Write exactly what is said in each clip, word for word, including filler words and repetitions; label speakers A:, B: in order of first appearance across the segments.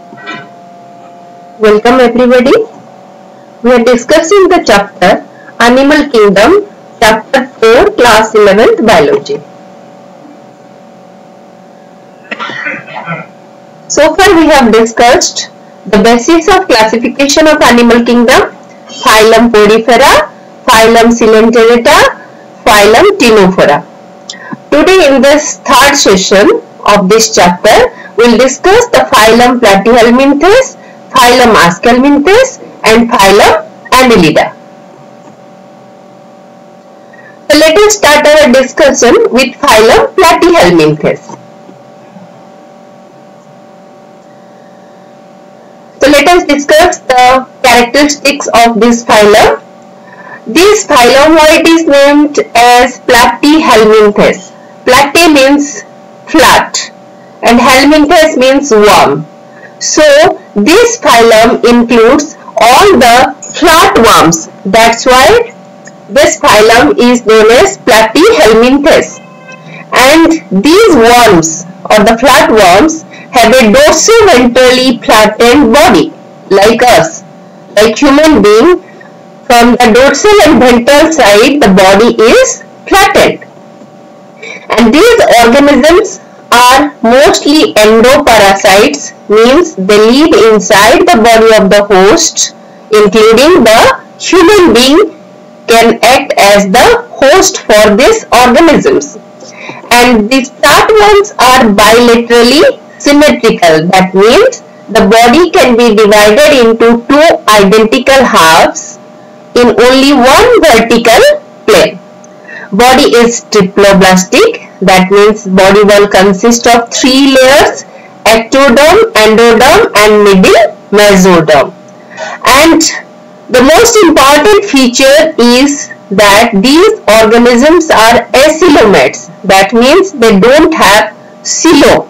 A: Welcome everybody. We are discussing the chapter Animal Kingdom, chapter four, class eleventh Biology. So far we have discussed the basis of classification of animal kingdom, phylum Porifera, phylum Coelenterata, phylum Ctenophora. Today in this third session of this chapter, we will discuss the phylum Platyhelminthes, phylum Aschelminthes and phylum Annelida. So let us start our discussion with phylum Platyhelminthes. So let us discuss the characteristics of this phylum. This phylum, why it is named as Platyhelminthes. Platy means flat and helminthes means worm. So this phylum includes all the flatworms. That's why this phylum is known as Platyhelminthes. And these worms or the flatworms have a dorsoventrally flattened body like us, like human being. From the dorsal and ventral side, the body is flattened. And these organisms are mostly endoparasites, means they live inside the body of the host, including the human being can act as the host for these organisms. And these flatworms are bilaterally symmetrical. That means the body can be divided into two identical halves in only one vertical plane. Body is triploblastic. That means body will consist of three layers: ectoderm, endoderm and middle mesoderm. And the most important feature is that these organisms are acoelomates. That means they don't have coelom.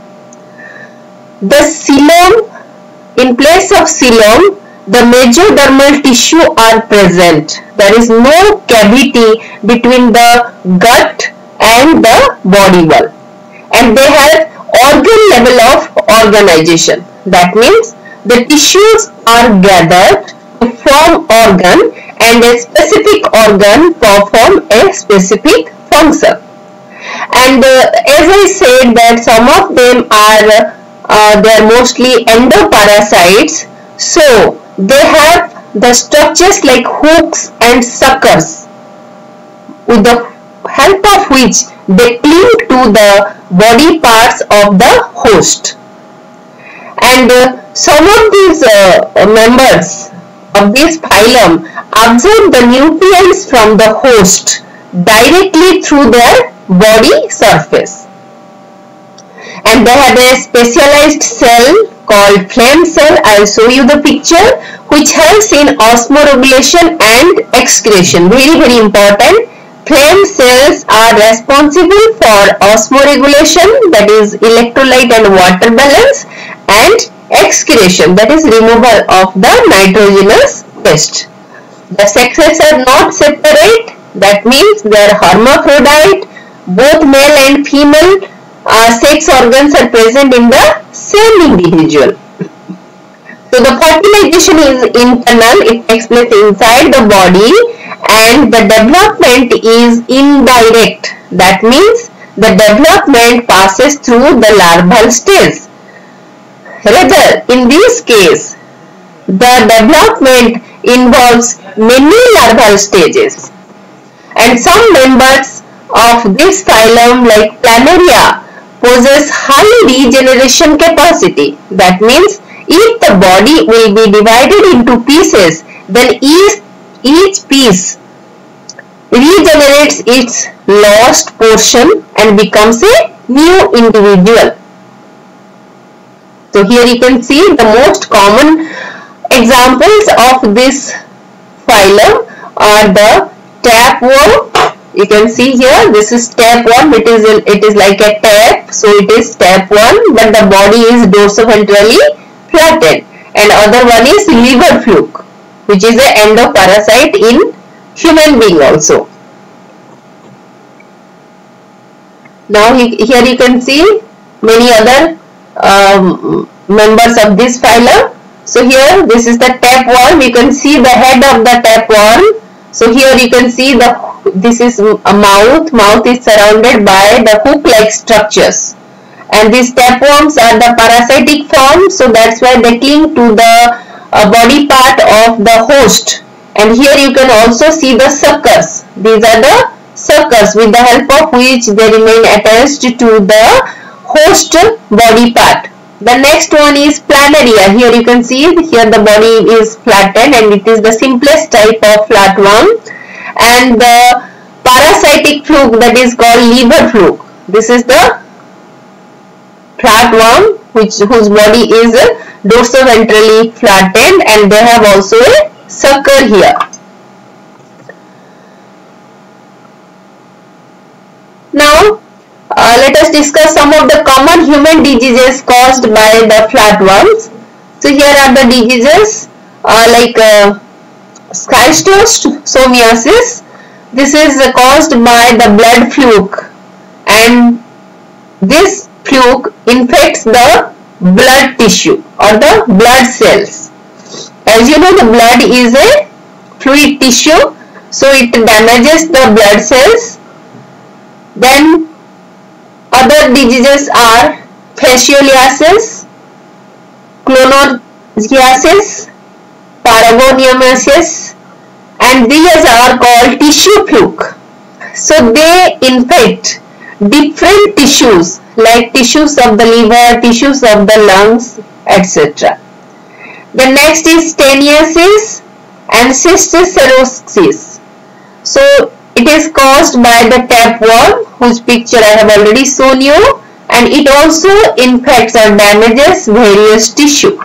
A: The coelom, in place of coelom, the mesodermal tissue are present. There is no cavity between the gut and the body wall. And they have organ level of organization. That means the tissues are gathered to form organ and a specific organ perform a specific function. And uh, as I said that some of them are uh, they are mostly endoparasites, so they have the structures like hooks and suckers with the help of which they cling to the body parts of the host. And uh, some of these uh, members of this phylum absorb the nutrients from the host directly through their body surface. And they have a specialized cell called phlegm cell. I will show you the picture, which helps in osmoregulation and excretion. Very very important. Phlegm cells are responsible for osmoregulation, that is electrolyte and water balance, and excretion, that is removal of the nitrogenous waste. The sexes are not separate. That means they are hermaphrodite. Both male and female uh, sex organs are present in the same individual. So the fertilization is internal, it takes place inside the body, and the development is indirect. That means the development passes through the larval stage. Rather, in this case, the development involves many larval stages. And some members of this phylum like Planaria possess high regeneration capacity. That means if the body will be divided into pieces, then each, each piece regenerates its lost portion and becomes a new individual. So here you can see the most common examples of this phylum are the tapeworm. You can see here, this is tapeworm. It is it is like a tape, so it is tapeworm, but the body is dorsoventrally flattened. And other one is liver fluke, which is an endoparasite in human being also. Now here you can see many other um, members of this phylum. So here this is the tapeworm. You can see the head of the tapeworm. So here you can see the this is a mouth. Mouth is surrounded by the hook-like structures. And these tapeworms are the parasitic form, so that's why they cling to the uh, body part of the host. And here you can also see the suckers. These are the suckers with the help of which they remain attached to the host body part. The next one is planaria. Here you can see here the body is flattened and it is the simplest type of flatworm. And the parasitic fluke, that is called liver fluke. This is the flatworm which whose body is dorsoventrally flattened, and they have also a sucker here. Now uh, let us discuss some of the common human diseases caused by the flatworms. So here are the diseases uh, like uh, schistosomiasis. This is uh, caused by the blood fluke, and this fluke infects the blood tissue or the blood cells. As you know, the blood is a fluid tissue, so it damages the blood cells. Then other diseases are fascioliasis, clonorrhiasis, paragoniasis, and these are called tissue fluke. So they infect different tissues like tissues of the liver, tissues of the lungs, et cetera. The next is stenniasis and cysticercosis. So it is caused by the tapeworm, whose picture I have already shown you, and it also infects or damages various tissue.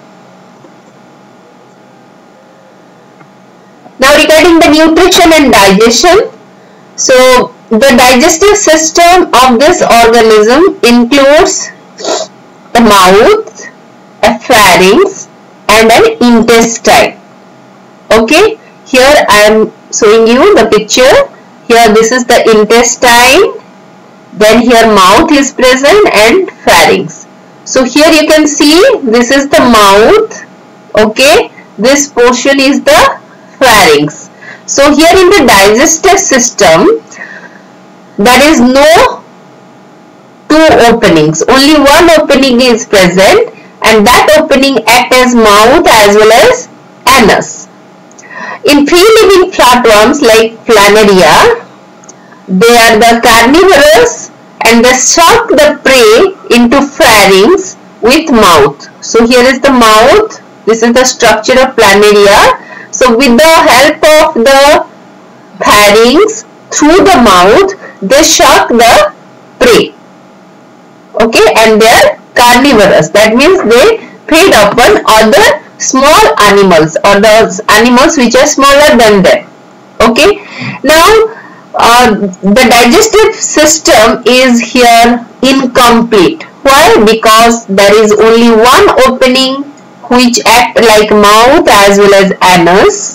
A: Now regarding the nutrition and digestion, so the digestive system of this organism includes the mouth, a pharynx, and an intestine. Okay, here I am showing you the picture. Here this is the intestine, then here mouth is present and pharynx. So here you can see this is the mouth. Okay, this portion is the pharynx. So here in the digestive system, there is no two openings, only one opening is present, and that opening acts as mouth as well as anus. In free-living flatworms like planaria, they are the carnivorous and they suck the prey into pharynx with mouth. So here is the mouth, this is the structure of planaria. So with the help of the pharynx through the mouth, they suck the prey. Okay, and they are carnivorous. That means they feed upon other small animals or the animals which are smaller than them. Okay, now uh, the digestive system is here incomplete. Why? Because there is only one opening which act like mouth as well as anus.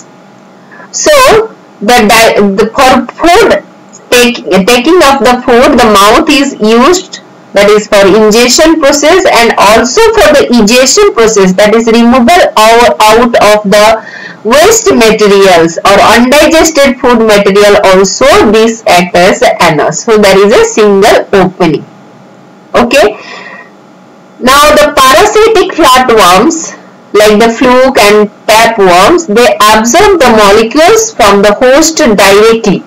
A: So the, the for food take, taking of the food, the mouth is used, that is for ingestion process, and also for the egestion process, that is removal out of the waste materials or undigested food material. Also this acts as anus. So there is a single opening. Okay. Now the parasitic flatworms like the fluke and tapeworms, they absorb the molecules from the host directly.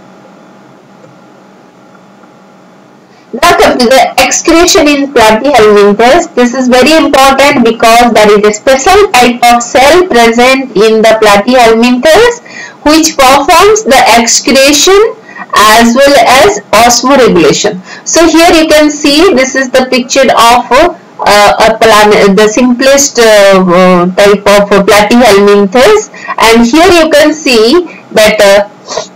A: Now come to the excretion in platyhelminthes. This is very important because there is a special type of cell present in the platyhelminthes which performs the excretion as well as osmoregulation. So here you can see this is the picture of uh, a plant, the simplest uh, uh, type of uh, platyhelminthes, and here you can see that uh,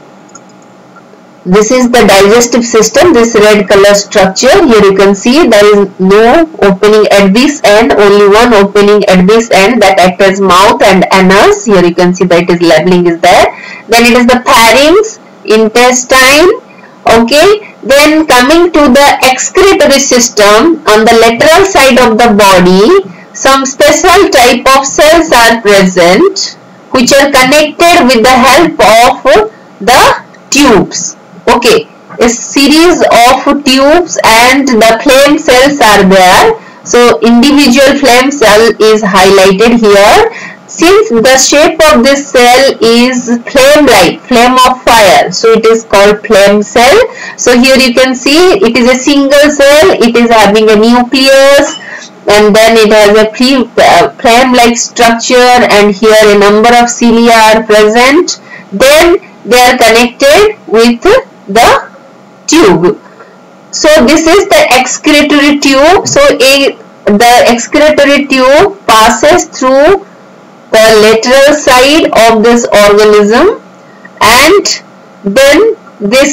A: this is the digestive system, this red color structure. Here you can see there is no opening at this end, only one opening at this end that acts as mouth and anus. Here you can see that is labeling is there. Then it is the pharynx, intestine. Okay. Then coming to the excretory system on the lateral side of the body, some special type of cells are present which are connected with the help of the tubes. Okay, a series of tubes and the flame cells are there. So individual flame cell is highlighted here. Since the shape of this cell is flame-like, flame of fire, so it is called flame cell. So here you can see it is a single cell, it is having a nucleus, and then it has a flame-like structure, and here a number of cilia are present. Then they are connected with the tube. So this is the excretory tube. So a, the excretory tube passes through the lateral side of this organism, and then this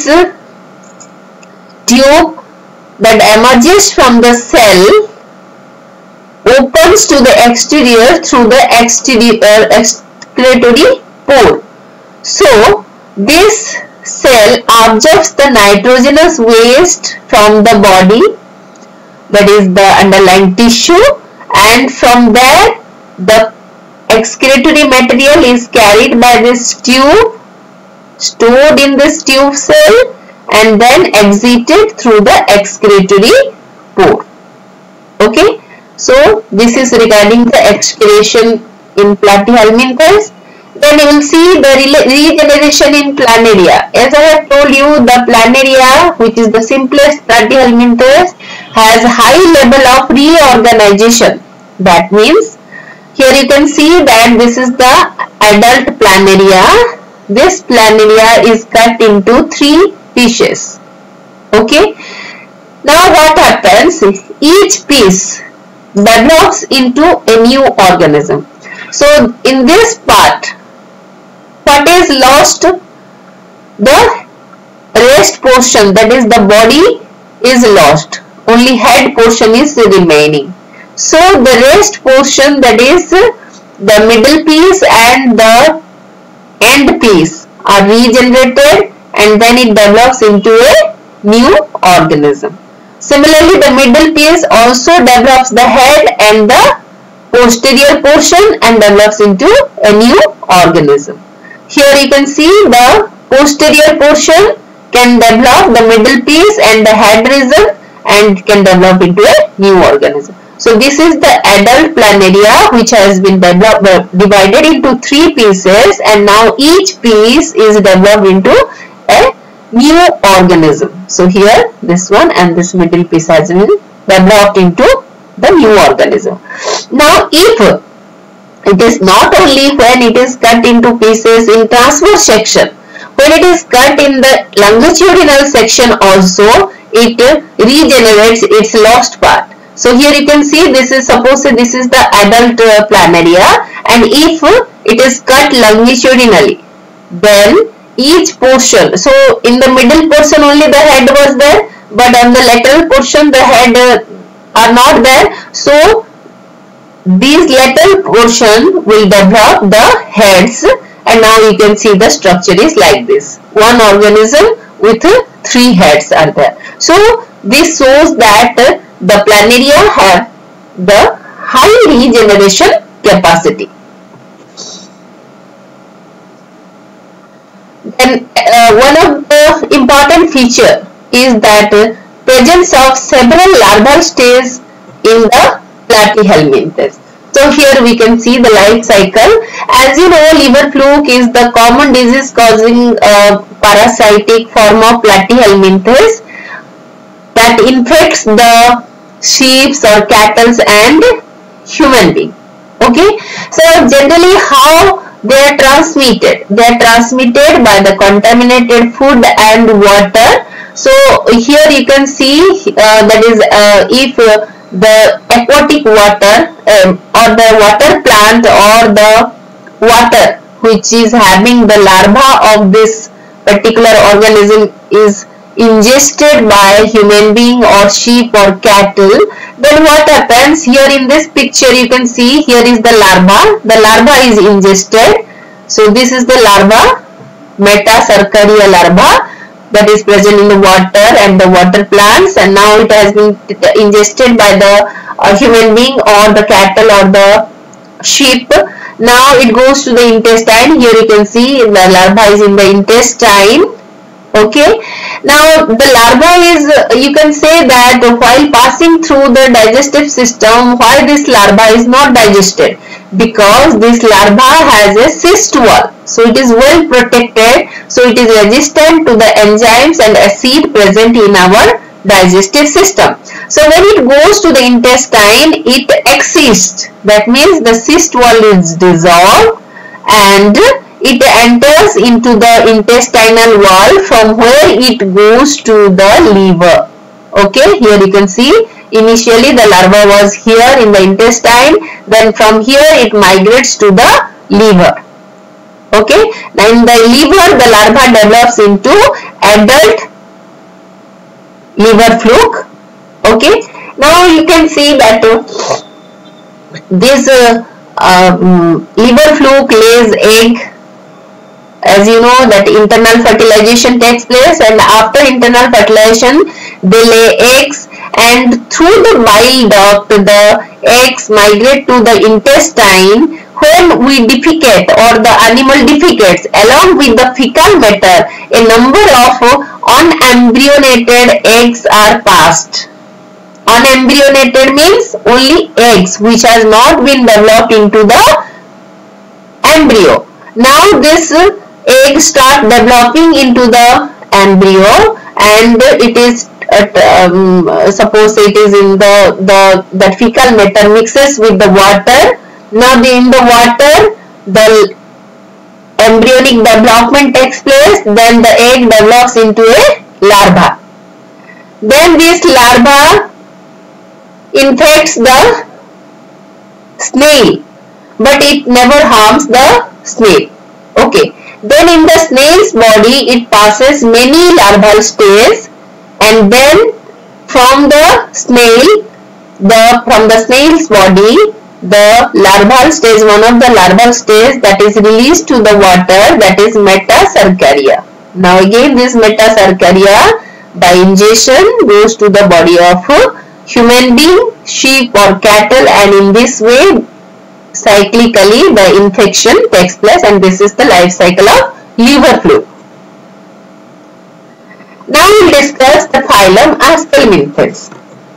A: tube that emerges from the cell opens to the exterior through the exterior uh, excretory pore. So this cell absorbs the nitrogenous waste from the body, that is the underlying tissue, and from there the excretory material is carried by this tube, stored in this tube cell, and then exited through the excretory pore. Okay, so this is regarding the excretion in platyhelminthes. Then you will see the regeneration in planaria. As I have told you, the planaria, which is the simplest platyhelminthes, has high level of reorganization. That means here you can see that this is the adult planaria. This planaria is cut into three pieces. Okay. Now what happens? Each piece develops into a new organism. So in this part, what is lost? The rest portion, that is the body, is lost. Only head portion is remaining. So the rest portion, that is the middle piece and the end piece, are regenerated, and then it develops into a new organism. Similarly, the middle piece also develops the head and the posterior portion and develops into a new organism. Here you can see the posterior portion can develop the middle piece and the head region and can develop into a new organism. So this is the adult planaria, which has been developed, divided into three pieces, and now each piece is developed into a new organism. So here this one and this middle piece has been developed into the new organism. Now if it is not only when it is cut into pieces in transverse section, when it is cut in the longitudinal section also, it regenerates its lost part. So here you can see this is, suppose this is the adult uh, planaria, and if it is cut longitudinally, then each portion, so in the middle portion only the head was there, but on the lateral portion the head uh, are not there. So these lateral portion will develop the heads, and now you can see the structure is like this. One organism with uh, three heads are there. So this shows that uh, the planaria have the high regeneration capacity. Then uh, one of the important feature is that uh, presence of several larval stages in the platyhelminthes. So here we can see the life cycle. As you know, liver fluke is the common disease causing uh, parasitic form of platyhelminthes that infects the sheep or cattle and human being. Okay, so generally how they are transmitted? They are transmitted by the contaminated food and water. So here you can see uh, that is uh, if uh, the aquatic water um, or the water plant or the water which is having the larva of this particular organism is ingested by human being or sheep or cattle, then what happens? Here in this picture you can see here is the larva. The larva is ingested. So this is the larva, Metacercaria larva. that is present in the water and the water plants, and now it has been ingested by the uh, human being or the cattle or the sheep. Now it goes to the intestine. Here you can see the larva is in the intestine. Okay, now the larva is, you can say that while passing through the digestive system, why this larva is not digested? Because this larva has a cyst wall, so it is well protected, so it is resistant to the enzymes and acid present in our digestive system. So when it goes to the intestine, it excists. That means the cyst wall is dissolved and it enters into the intestinal wall, from where it goes to the liver. Okay, here you can see initially the larva was here in the intestine, then from here it migrates to the liver. Okay, now in the liver the larva develops into adult liver fluke. Okay, now you can see that uh, this uh, um, liver fluke lays egg. As you know that internal fertilization takes place, and after internal fertilization they lay eggs, and through the bile duct the eggs migrate to the intestine. When we defecate or the animal defecates, along with the fecal matter, a number of unembryonated eggs are passed. Unembryonated means only eggs which has not been developed into the embryo. Now this egg start developing into the embryo, and it is at, um, suppose it is in the, the that fecal matter mixes with the water. Now the, in the water the embryonic development takes place, then the egg develops into a larva. Then this larva infects the snail, but it never harms the snail. Okay. Then in the snail's body it passes many larval stages, and then from the snail, the from the snail's body, the larval stage, one of the larval stage that is released to the water, that is metacercaria. Now again this metacercaria by ingestion goes to the body of human being, sheep or cattle, and in this way cyclically the infection takes place, and this is the life cycle of liver fluke. Now we will discuss the phylum Aschelminthes.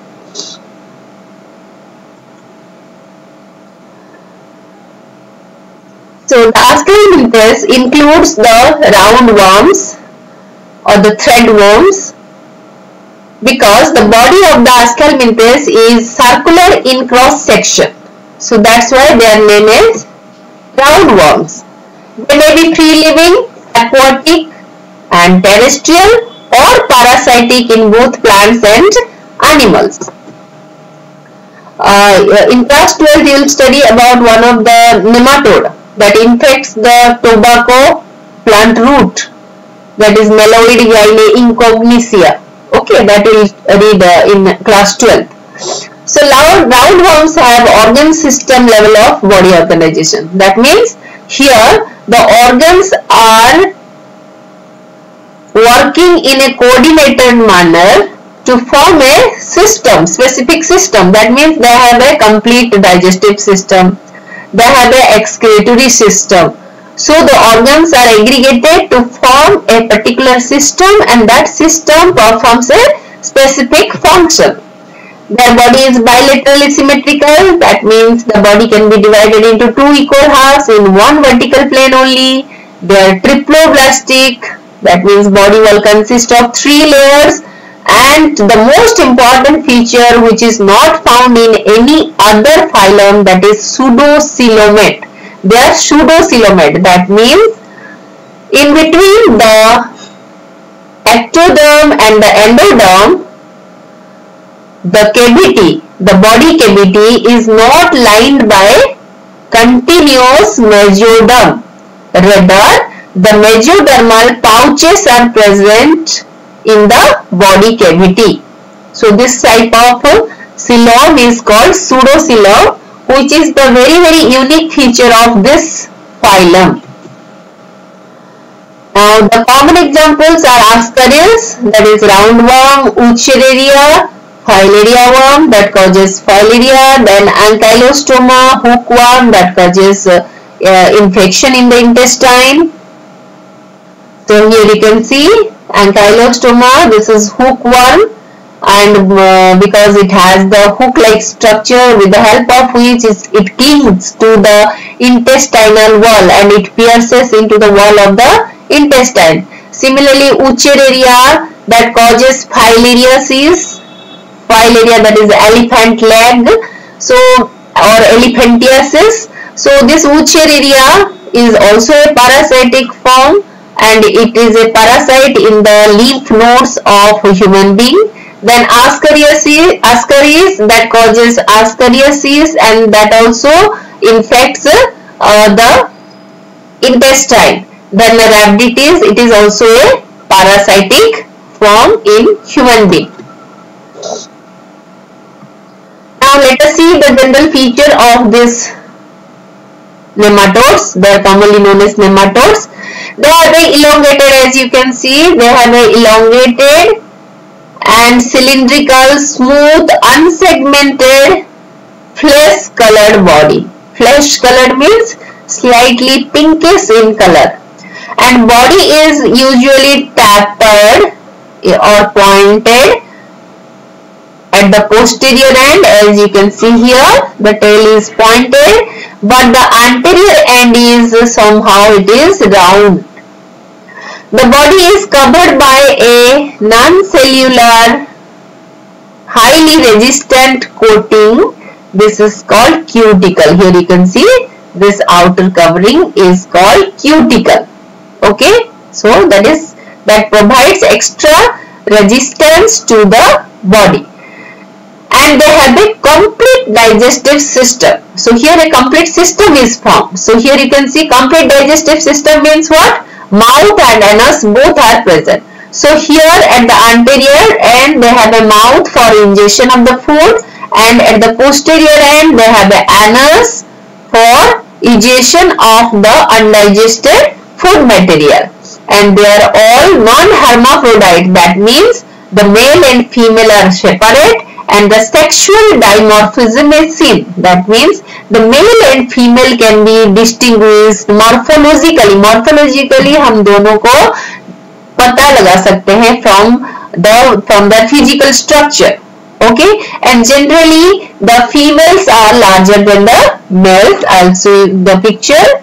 A: So the Aschelminthes includes the roundworms or the threadworms, because the body of the Aschelminthes is circular in cross section. So that's why their name is roundworms. They may be free living, aquatic and terrestrial, or parasitic in both plants and animals. Uh, in class twelve you will study about one of the nematode that infects the tobacco plant root, that is Meloid gynae incognitia. Okay, that will read uh, in class twelve. So roundworms have organ system level of body organization. That means here the organs are working in a coordinated manner to form a system, specific system. That means they have a complete digestive system, they have a excretory system. So the organs are aggregated to form a particular system, and that system performs a specific function. Their body is bilaterally symmetrical. That means the body can be divided into two equal halves in one vertical plane only. They are triploblastic. That means body will consist of three layers. And the most important feature, which is not found in any other phylum, that is pseudocoelomate. They are pseudocoelomate. That means in between the ectoderm and the endoderm, the cavity, the body cavity is not lined by continuous mesoderm. Rather, the mesodermal pouches are present in the body cavity. So this type of coelom is called pseudocoelom, which is the very very unique feature of this phylum. Now the common examples are Ascaris, that is roundworm, Wuchereria, filaria worm that causes filaria, then Ankylostoma, hookworm that causes uh, uh, infection in the intestine. So here you can see Ankylostoma, this is hookworm, and uh, because it has the hook-like structure with the help of which it clings to the intestinal wall and it pierces into the wall of the intestine. Similarly, Wuchereria that causes filariasis, filaria that is elephant leg, so or elephantiasis. So this Wuchereria is also a parasitic form and it is a parasite in the lymph nodes of a human being. Then Ascariasis, Ascaris that causes Ascariasis and that also infects uh, the intestine. Then Rhabditis, it is also a parasitic form in human being. Now let us see the general feature of this nematodes. They are commonly known as nematodes. They are very elongated, as you can see. They have a elongated and cylindrical, smooth, unsegmented, flesh-colored body. Flesh-colored means slightly pinkish in color. And body is usually tapered or pointed at the posterior end, as you can see here. The tail is pointed, but the anterior end is somehow it is round. The body is covered by a non-cellular, highly resistant coating. This is called cuticle. Here you can see this outer covering is called cuticle. Okay, so that is that provides extra resistance to the body. And they have a complete digestive system. So here a complete system is formed. So here you can see complete digestive system means what? Mouth and anus both are present. So here at the anterior end they have a mouth for ingestion of the food, and at the posterior end they have an anus for ingestion of the undigested food material. And they are all non-hermaphrodite. That means the male and female are separate and the sexual dimorphism is seen. That means the male and female can be distinguished morphologically. Morphologically हम दोनों को पता लगा सकते हैं from the from the physical structure. Okay, and generally the females are larger than the males. I'll show the picture.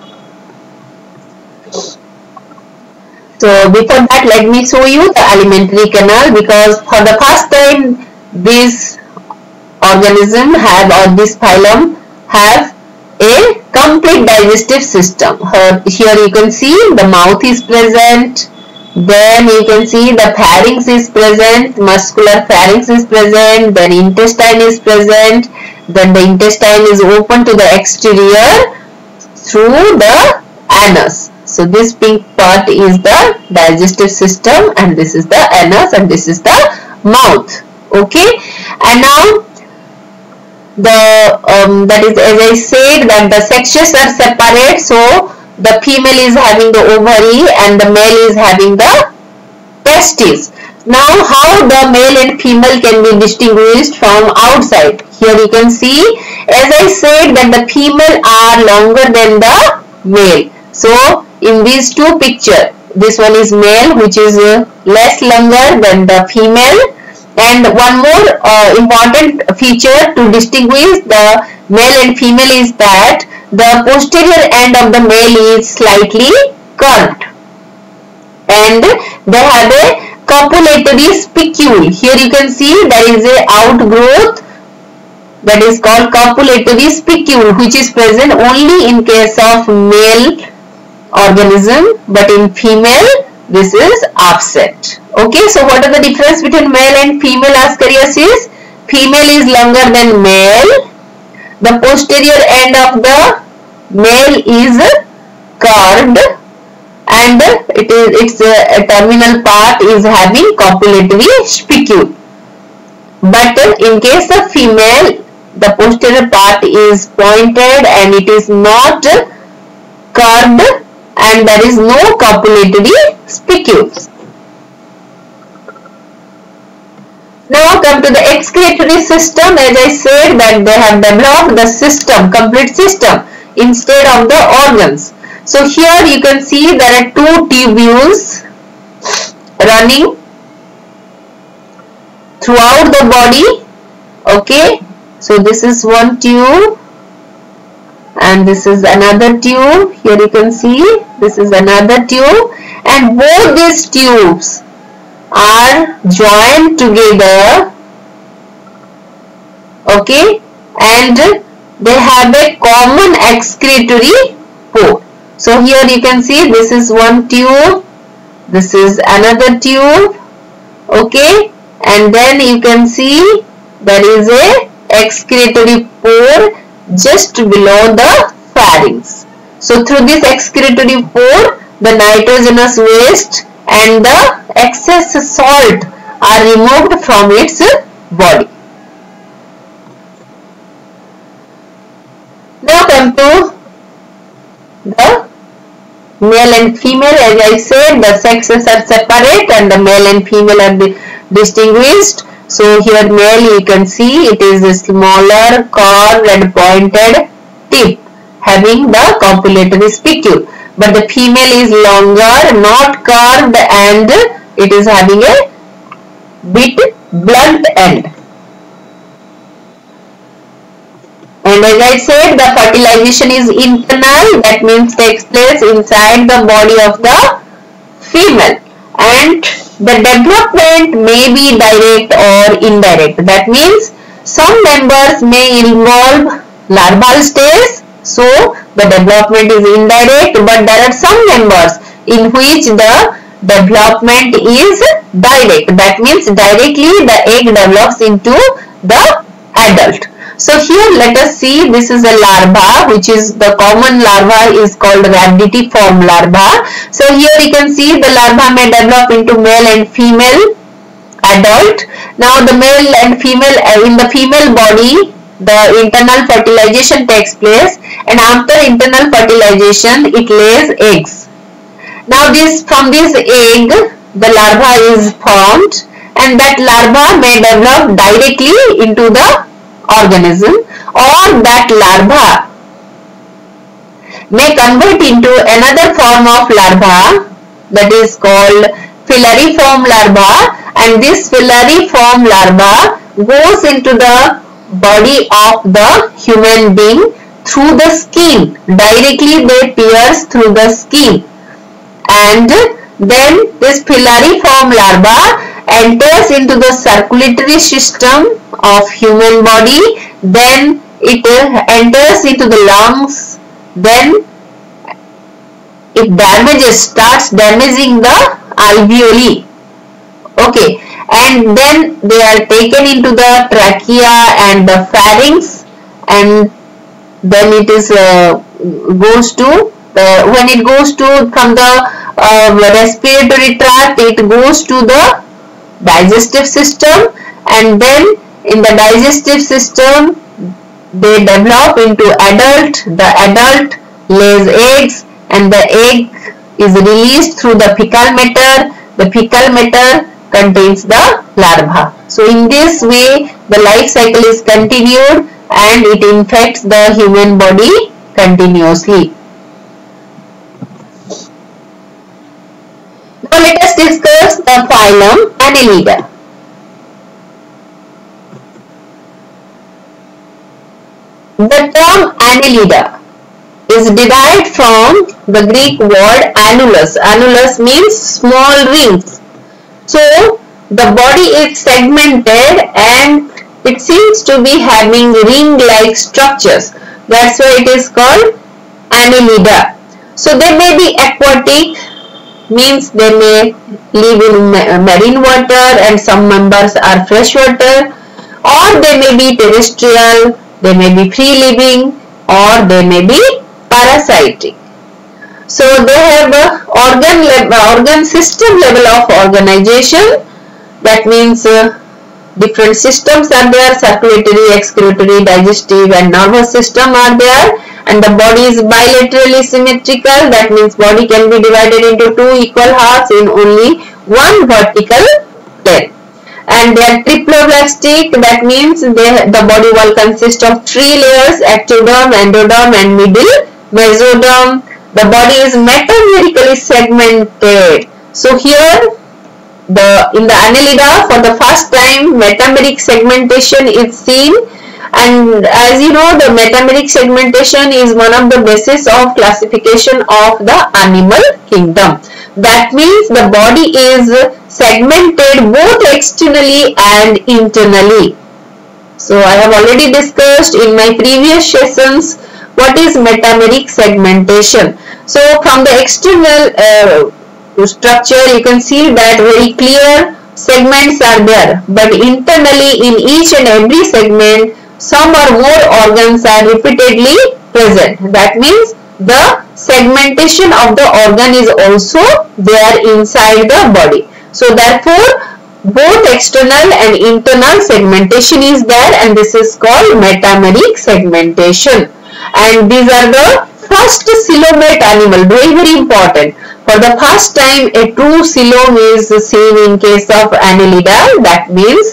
A: So before that, let me show you the alimentary canal, because for the first time this organism have or this phylum have a complete digestive system. Here you can see the mouth is present, then you can see the pharynx is present, muscular pharynx is present, then intestine is present, then the intestine is open to the exterior through the anus. So this pink part is the digestive system and this is the anus and this is the mouth. Okay, and now the um, that is, as I said, that the sexes are separate. So the female is having the ovary and the male is having the testes. Now how the male and female can be distinguished from outside? Here you can see, as I said, that the female are longer than the male. So in these two pictures, this one is male, which is uh, less longer than the female. And one more uh, important feature to distinguish the male and female is that the posterior end of the male is slightly curved and they have a copulatory spicule. Here you can see there is a outgrowth that is called copulatory spicule, which is present only in case of male organism, but in female this is absent. Okay, so what are the difference between male and female Ascariasis? Female is longer than male. The posterior end of the male is curved and it is its uh, terminal part is having copulatory spicule. But in case of female, the posterior part is pointed and it is not curved and there is no copulatory spicules. Now come to the excretory system. As I said that they have developed the system, complete system instead of the organs. So here you can see there are two tubules running throughout the body. Okay, so this is one tube and this is another tube. Here you can see this is another tube, and both these tubes are joined together. Okay, and they have a common excretory pore. So here you can see this is one tube, this is another tube. Okay, and then you can see there is a excretory pore just below the pharynx. So through this excretory pore, the nitrogenous waste and the excess salt are removed from its body. Now come to the male and female. As I said, the sexes are separate and the male and female are distinguished. So here male, you can see it is a smaller curved and pointed tip having the copulatory spicule, but the female is longer, not curved, and it is having a bit blunt end. And as I said, the fertilization is internal, that means takes place inside the body of the female, and the development may be direct or indirect. That means some members may involve larval stage, so the development is indirect, but there are some members in which the development is direct. That means directly the egg develops into the adult. So here let us see, this is a larva, which is the common larva is called rhabditiform larva. So here you can see the larva may develop into male and female adult. Now the male and female, in the female body, the internal fertilization takes place, and after internal fertilization it lays eggs. Now this, from this egg the larva is formed, and that larva may develop directly into the organism, or that larva may convert into another form of larva, that is called filariform larva, and this filariform larva goes into the body of the human being through the skin. Directly they pierce through the skin, and then this filariform larva enters into the circulatory system of human body, then it enters into the lungs, then it damages, starts damaging the alveoli. Okay, and then they are taken into the trachea and the pharynx, and then it is uh, goes to the, when it goes to from the uh, respiratory tract, it goes to the digestive system, and then in the digestive system they develop into adult. The adult lays eggs, and the egg is released through the fecal matter. The fecal matter contains the larva. So in this way the life cycle is continued and it infects the human body continuously. Now let us discuss the phylum Annelida. The term Annelida is derived from the Greek word annulus. Annulus means small rings. So the body is segmented and it seems to be having ring-like structures. That's why it is called Annelida. So they may be aquatic, means they may live in marine water, and some members are freshwater, or they may be terrestrial, they may be free living, or they may be parasitic. So they have a organ level, organ system level of organization. That means uh, different systems are there, circulatory, excretory, digestive and nervous system are there, and the body is bilaterally symmetrical. That means body can be divided into two equal halves in only one vertical plane. And they are triploblastic, that means they, the body wall consists of three layers: ectoderm, endoderm and middle mesoderm. The body is metamerically segmented. So here the in the Annelida for the first time metameric segmentation is seen, and as you know, the metameric segmentation is one of the basis of classification of the animal kingdom. That means the body is segmented both externally and internally. So I have already discussed in my previous sessions what is metameric segmentation. So from the external uh, structure you can see that very clear segments are there, but internally in each and every segment some or more organs are repeatedly present. That means the segmentation of the organ is also there inside the body. So therefore both external and internal segmentation is there, and this is called metameric segmentation. And these are the first coelomate animal, very very important. For the first time a true coelom is seen in case of Annelida. That means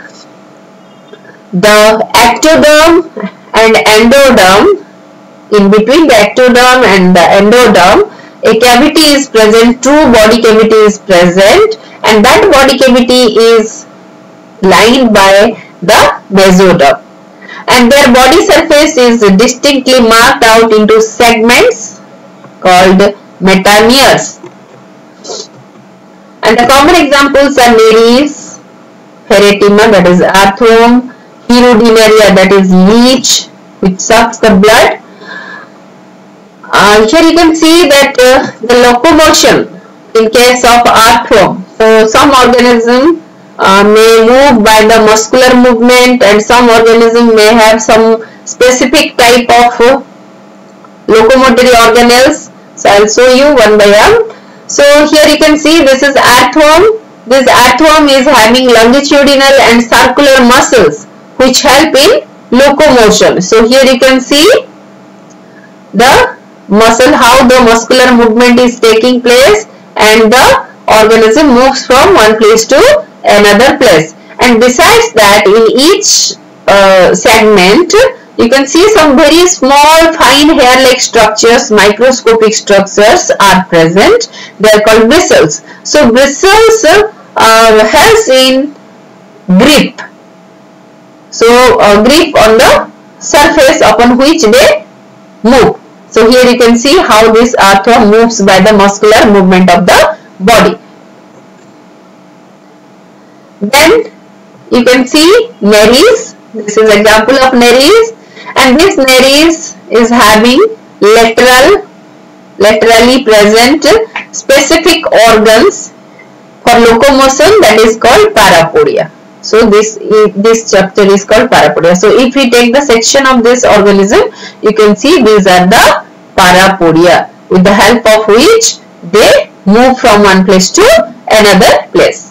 A: the ectoderm and endoderm, in between the ectoderm and the endoderm a cavity is present, true body cavity is present, and that body cavity is lined by the mesoderm, and their body surface is distinctly marked out into segments called metameres. And the common examples are Nereis, Pheretima, that is earthworm, Hirudinaria, that is leech which sucks the blood. Uh, here you can see that uh, the locomotion in case of earthworm. So some organism uh, may move by the muscular movement, and some organism may have some specific type of uh, locomotory organelles. So I will show you one by one. So here you can see this is earthworm. This earthworm is having longitudinal and circular muscles which help in locomotion. So here you can see the muscle, how the muscular movement is taking place, and the organism moves from one place to another place. And besides that, in each uh, segment you can see some very small fine hair-like structures, microscopic structures are present. They are called bristles. So bristles uh, helps in grip. So uh, grip on the surface upon which they move. So here you can see how this earthworm moves by the muscular movement of the body. Then you can see Nereis. This is example of Nereis, and this Nereis is having lateral, laterally present specific organs for locomotion, that is called parapodia. So this this structure is called parapodia. So if we take the section of this organism, you can see these are the parapodia, with the help of which they move from one place to another place.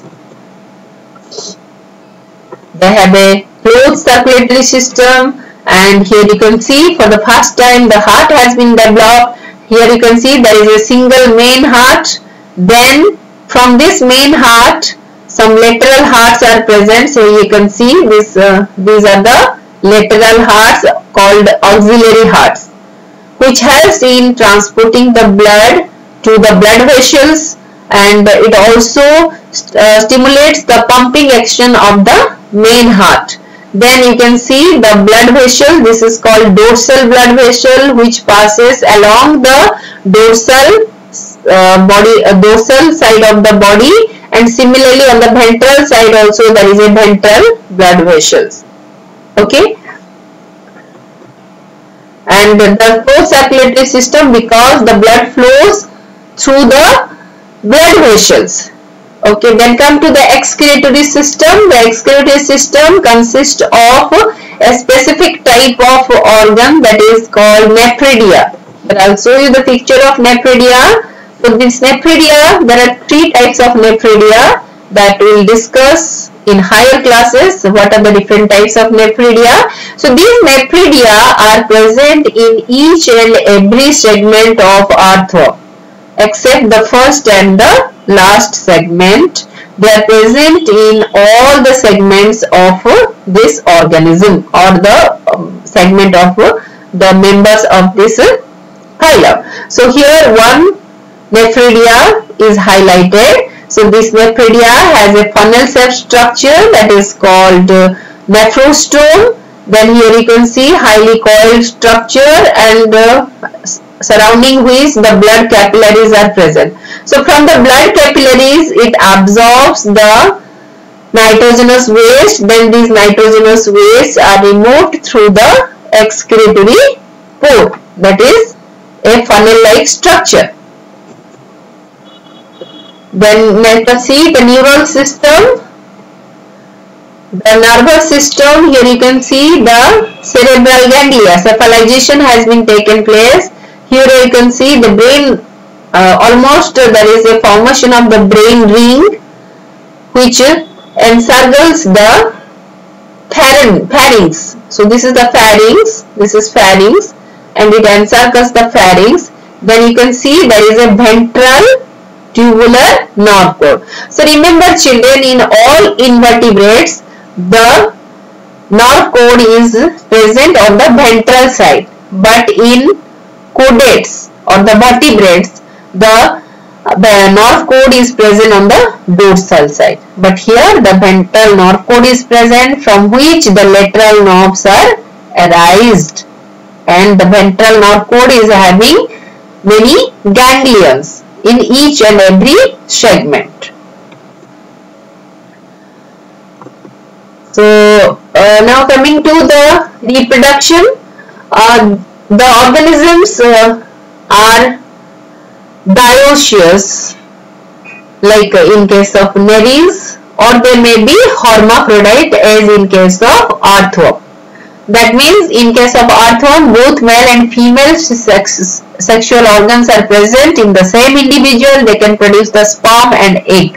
A: They have a closed circulatory system, and here you can see for the first time the heart has been developed. Here you can see there is a single main heart. Then from this main heart some lateral hearts are present. So you can see this uh, these are the lateral hearts called auxiliary hearts, which helps in transporting the blood to the blood vessels, and it also uh, stimulates the pumping action of the main heart. Then you can see the blood vessel. This is called dorsal blood vessel, which passes along the dorsal uh, body, uh, dorsal side of the body, and similarly on the ventral side also there is a ventral blood vessels. Okay. And the co-circulatory system, because the blood flows through the blood vessels. Okay, then come to the excretory system. The excretory system consists of a specific type of organ that is called nephridia. But I'll show you the picture of nephridia. So this nephridia, there are three types of nephridia that we'll discuss in higher classes what are the different types of nephridia. So these nephridia are present in each and every segment of arthworm except the first and the last segment. They are present in all the segments of uh, this organism or the um, segment of uh, the members of this uh, phylum. So here one nephridia is highlighted. So this nephridia has a funnel shaped structure that is called uh, nephrostome. Then here you can see highly coiled structure and uh, surrounding which the blood capillaries are present. So from the blood capillaries it absorbs the nitrogenous waste. Then these nitrogenous wastes are removed through the excretory port, that is a funnel like structure. Then let us see the neural system. The nervous system, here you can see the cerebral ganglia. Cephalization has been taken place. Here you can see the brain, uh, almost uh, there is a formation of the brain ring which uh, encircles the pharynx. So this is the pharynx, this is pharynx and it encircles the pharynx. Then you can see there is a ventral tubular nerve cord. So remember children, in all invertebrates the nerve cord is present on the ventral side, but in chordates or the vertebrates the, the nerve cord is present on the dorsal side. But here the ventral nerve cord is present, from which the lateral nerves are arised, and the ventral nerve cord is having many ganglions in each and every segment. So uh, now coming to the reproduction, uh, the organisms uh, are dioecious, like uh, in case of nereis, or they may be hermaphrodite as in case of arthworm. That means in case of arthworm both male and female sex, sexual organs are present in the same individual. They can produce the sperm and egg.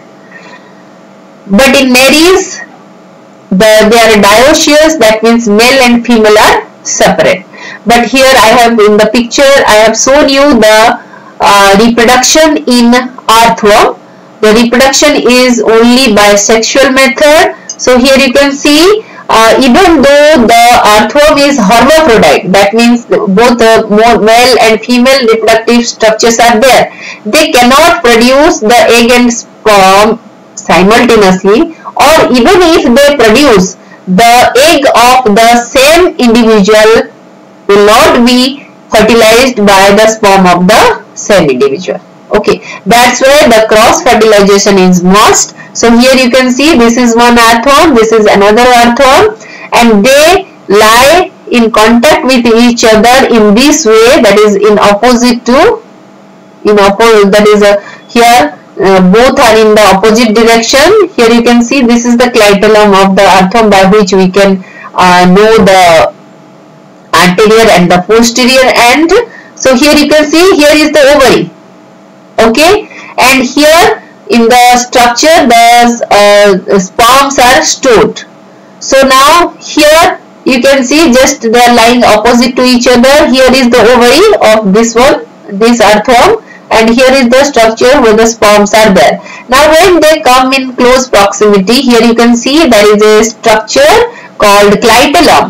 A: But in nereis the, they are dioecious, that means male and female are separate. But here I have in the picture I have shown you the uh, reproduction in arthworm. The reproduction is only by sexual method. So here you can see Uh, even though the arthworm is hermaphrodite, that means both the male and female reproductive structures are there, they cannot produce the egg and sperm simultaneously, or even if they produce, the egg of the same individual will not be fertilized by the sperm of the same individual. Okay, that's why the cross fertilization is must. So here you can see this is one arthworm, this is another arthworm, and they lie in contact with each other in this way, that is in opposite to, in opposite, that is a, here uh, both are in the opposite direction. Here you can see this is the clitellum of the arthworm, by which we can uh, know the anterior and the posterior end. So here you can see here is the ovary. Okay, and here in the structure the uh, sperms are stored. So now here you can see just they are lying opposite to each other. Here is the ovary of this one, this arthworm, and here is the structure where the sperms are there. Now when they come in close proximity, here you can see there is a structure called clitellum.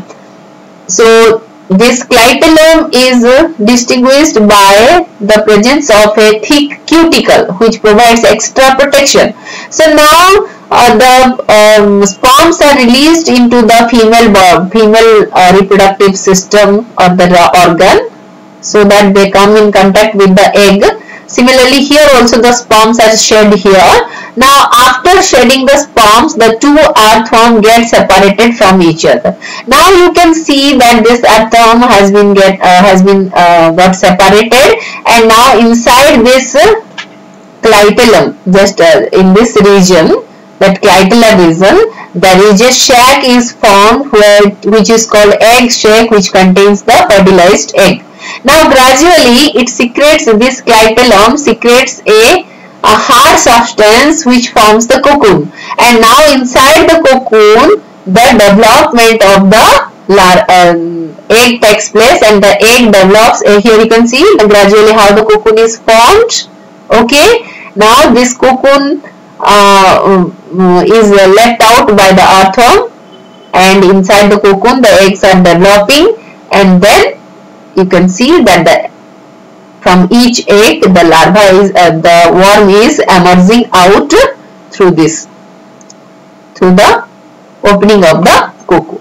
A: So this clitellum is distinguished by the presence of a thick cuticle which provides extra protection. So now uh, the um, sperms are released into the female female uh, reproductive system or the organ, so that they come in contact with the egg. Similarly here also the sperms are shed here. Now after shedding the sperms, the two arthworm get separated from each other. Now you can see that this arthworm has been get uh, has been uh, got separated, and now inside this uh, clitellum, just uh, in this region, that clitellar region, there is a sac is formed where, which is called egg sac, which contains the fertilized egg. Now gradually it secretes, this clitellum secretes a a hard substance which forms the cocoon. And now inside the cocoon, the development of the lar um, egg takes place, and the egg develops. Uh, here you can see gradually how the cocoon is formed. Okay, now this cocoon uh, is left out by the earthworm, and inside the cocoon the eggs are developing, and then you can see that the from each egg the larva is uh, the worm is emerging out through this, through the opening of the cocoon.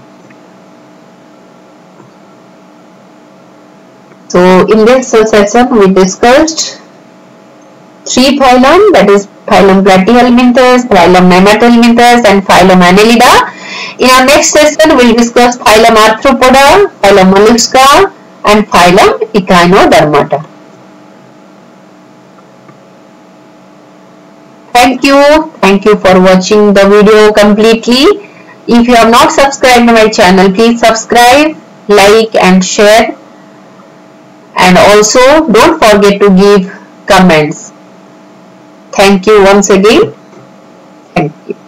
A: So in this session we discussed three phylum, that is phylum Platyhelminthes, phylum Nemathelminthes and phylum Annelida. In our next session we will discuss phylum Arthropoda, phylum Mollusca and phylum Echinodermata. Thank you. Thank you for watching the video completely. If you have not subscribed to my channel, please subscribe, like and share. And also don't forget to give comments. Thank you once again. Thank you.